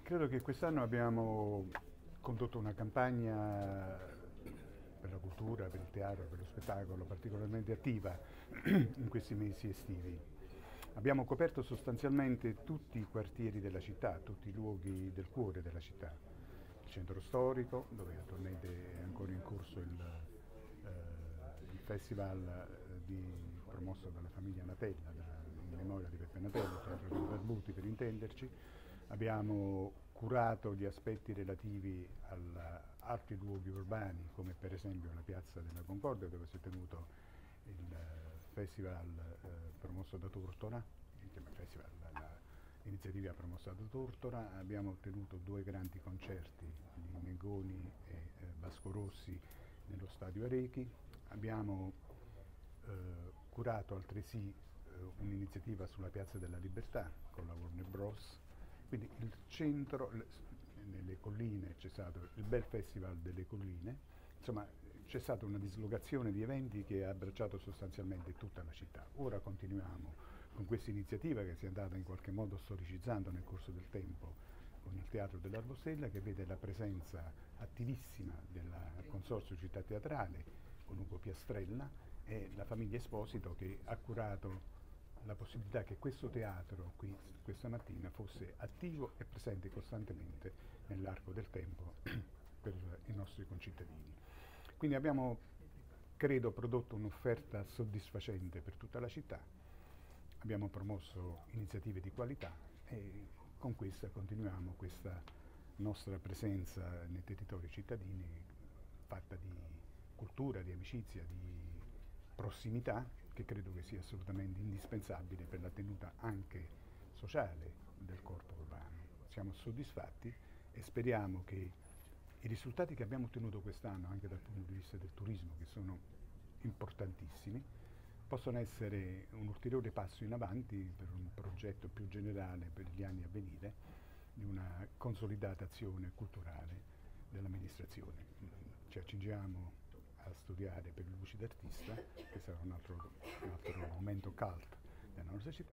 Credo che quest'anno abbiamo condotto una campagna per la cultura, per il teatro, per lo spettacolo particolarmente attiva in questi mesi estivi. Abbiamo coperto sostanzialmente tutti i quartieri della città, tutti i luoghi del cuore della città. Il centro storico, dove attualmente è ancora in corso il festival promosso dalla famiglia Natella, in memoria di Peppe Natella, Teatro dei Barbuti per intenderci. Abbiamo curato gli aspetti relativi a altri luoghi urbani, come per esempio la Piazza della Concordia, dove si è tenuto il festival promosso da Tortora, l'iniziativa promossa da Tortora. Abbiamo tenuto due grandi concerti di Mengoni e Vasco Rossi nello Stadio Arechi. Abbiamo curato altresì un'iniziativa sulla Piazza della Libertà con la Warner Bros. Quindi il centro, nelle colline c'è stato il bel festival delle colline, insomma c'è stata una dislocazione di eventi che ha abbracciato sostanzialmente tutta la città. Ora continuiamo con questa iniziativa che si è andata in qualche modo storicizzando nel corso del tempo con il Teatro dell'Arbostella, che vede la presenza attivissima del Consorzio Città Teatrale con Ugo Piastrella e la famiglia Esposito, che ha curato la possibilità che questo teatro qui questa mattina fosse attivo e presente costantemente nell'arco del tempo per i nostri concittadini. Quindi abbiamo, credo, prodotto un'offerta soddisfacente per tutta la città, abbiamo promosso iniziative di qualità e con questa continuiamo questa nostra presenza nei territori cittadini fatta di cultura, di amicizia, di prossimità, che credo che sia assolutamente indispensabile per la tenuta anche sociale del corpo urbano. Siamo soddisfatti e speriamo che i risultati che abbiamo ottenuto quest'anno, anche dal punto di vista del turismo, che sono importantissimi, possono essere un ulteriore passo in avanti per un progetto più generale per gli anni a venire di una consolidata azione culturale dell'amministrazione. Ci accingiamo a studiare per il Luci d'Artista, che sarà un altro momento cult della nostra città.